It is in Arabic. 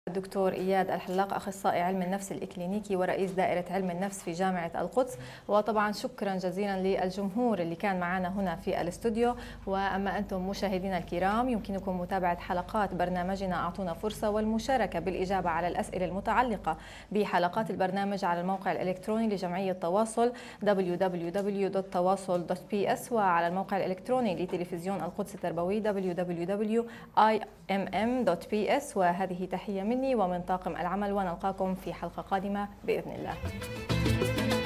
الدكتور إياد الحلاق، أخصائي علم النفس الإكلينيكي ورئيس دائرة علم النفس في جامعة القدس. وطبعا شكرا جزيلا للجمهور اللي كان معنا هنا في الاستوديو. وأما أنتم مشاهدينا الكرام، يمكنكم متابعة حلقات برنامجنا أعطونا فرصة والمشاركة بالإجابة على الأسئلة المتعلقة بحلقات البرنامج على الموقع الإلكتروني لجمعية تواصل www.tawasul.ps، وعلى الموقع الإلكتروني لتلفزيون القدس التربوي www.imm.ps. وهذه تحية مني ومن طاقم العمل، ونلقاكم في حلقة قادمة بإذن الله.